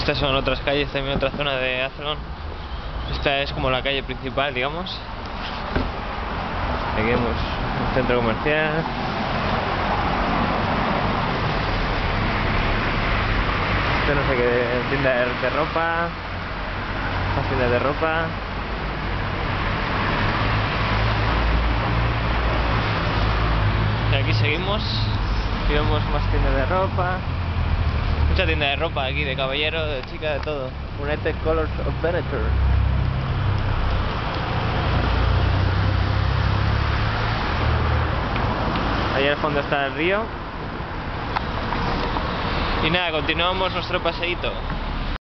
Estas son otras calles, también otra zona de Athlone. Esta es como la calle principal, digamos. Aquí vemos un centro comercial. Esto no sé qué, tienda de ropa. Más tiendas de ropa. Y aquí seguimos. Y vemos más tiendas de ropa. Mucha tienda de ropa aquí, de caballero, de chica, de todo. United Colors of Venetor. Ahí al fondo está el río. Y nada, continuamos nuestro paseíto.